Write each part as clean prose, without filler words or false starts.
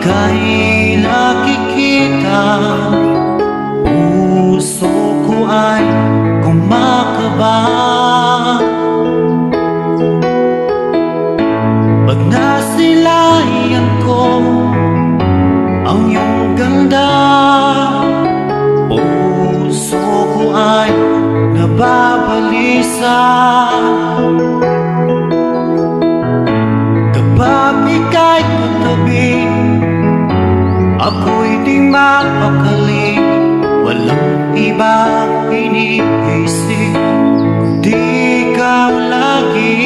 ika'y nakikita, puso ko ay kumakaba. Pag nasilayan ko ang iyong ganda, puso ko ay nababalisa. Kapag ika'y katabi, ako'y di mapakali. Walang ibang iniisip kundi ikaw lagi.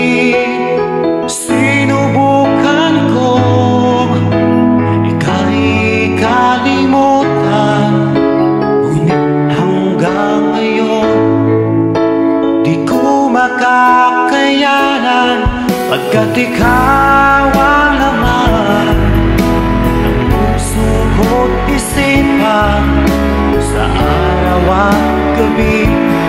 Sinubukan ko ika'y kalimutan, ngunit hanggang ngayon di ko makakayanan. Pagkat ikaw ang laman ng puso ko't isipan, sa araw at gabi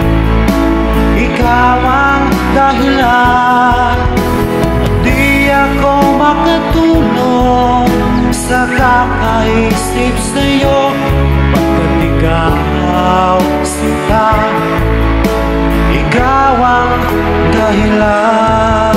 ikaw ang dahilan. At di ako makatulog sa kakaisip sa'yo, pagkat ikaw sinta, ikaw ang dahilan.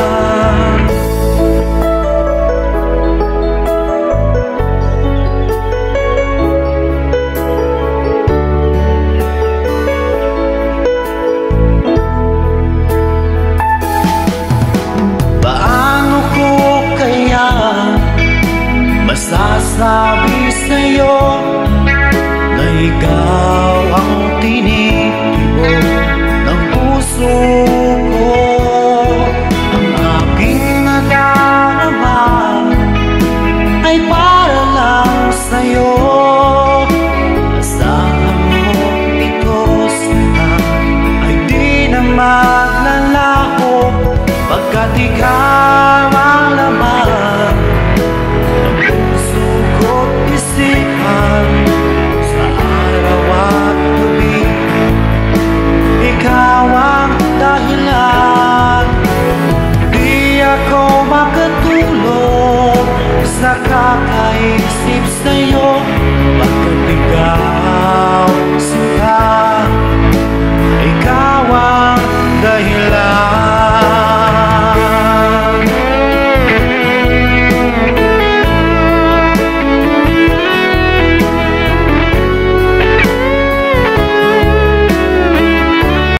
Masasabi sa'yo na ikaw ang tinitibok ng puso ko. Ang aking nadarama ay para lang sa'yo. Asahan mo ito sana ay di na maglalaho, pagkat ikaw